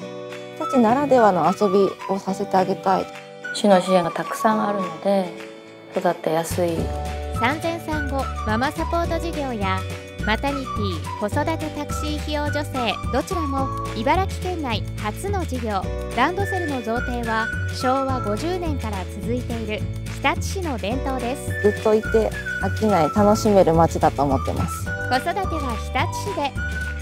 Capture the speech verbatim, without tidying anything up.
日立ならではの遊びをさせてあげたい。 市の支援がたくさんあるので育てやすい。 産前産後ママサポート事業やマタニティ子育てタクシー費用助成、どちらも茨城県内初の事業。ランドセルの贈呈はしょうわごじゅうねんから続いている日立市の伝統です。 ずっといて飽きない楽しめる街だと思ってます。 子育ては日立市で。